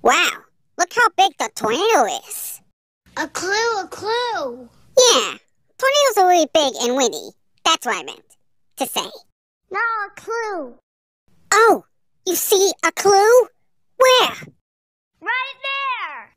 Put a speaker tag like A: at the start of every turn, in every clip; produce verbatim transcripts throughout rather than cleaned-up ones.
A: Wow, look how big the tornado is.
B: A clue, a clue.
A: Yeah, tornadoes are really big and windy. That's what I meant to say.
B: No, a clue.
A: Oh, you see a clue? Where?
B: Right there.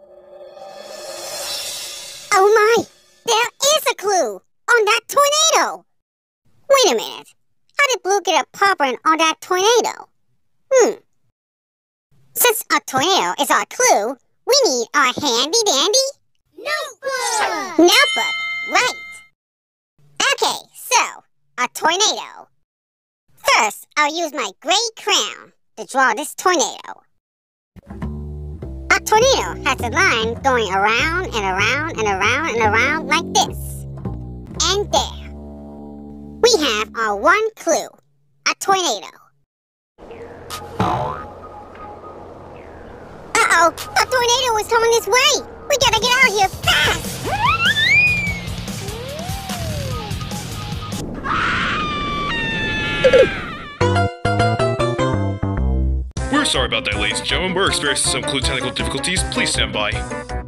A: Oh my, there is a clue on that tornado. Wait a minute, how did Blue get a paw print on that tornado? Hmm. Since a tornado is our clue, we need our handy-dandy
B: Notebook!
A: notebook, right. Okay, so, a tornado. First, I'll use my gray crayon to draw this tornado. A tornado has a line going around and around and around and around like this. And there. We have our one clue, a tornado. Uh-oh, a tornado is coming this way. We gotta get out of here fast.
C: We're sorry about that, ladies and gentlemen. We're experiencing some clue technical difficulties. Please stand by.